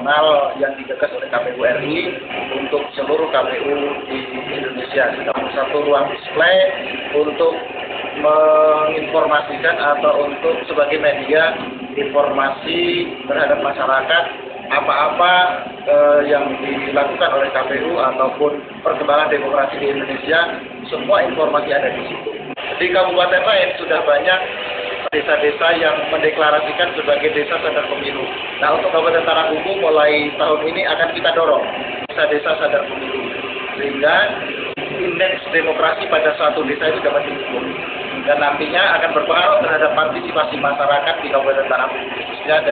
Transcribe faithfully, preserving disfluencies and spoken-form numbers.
nasional yang digagas oleh K P U R I untuk seluruh K P U di Indonesia. Satu ruang display untuk menginformasikan atau untuk sebagai media informasi terhadap masyarakat apa-apa eh, yang dilakukan oleh K P U ataupun perkembangan demokrasi di Indonesia, semua informasi ada di situ. Di kabupaten lain sudah banyak desa-desa yang mendeklarasikan sebagai desa sadar pemilu. Nah, untuk Kabupaten Tarangkubu mulai tahun ini akan kita dorong desa-desa sadar pemilu, sehingga indeks demokrasi pada suatu desa itu dapat diukur dan nantinya akan berpengaruh terhadap partisipasi masyarakat di Kabupaten Tarangkubu khususnya